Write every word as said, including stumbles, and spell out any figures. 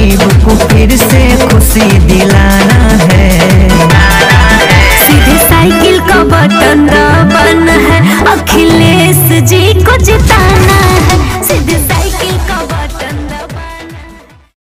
गरीब को फिर से खुशी दिलाना है। सीधे साइकिल का बटन दबाना है, अखिलेश जी को जिताना है। सीधे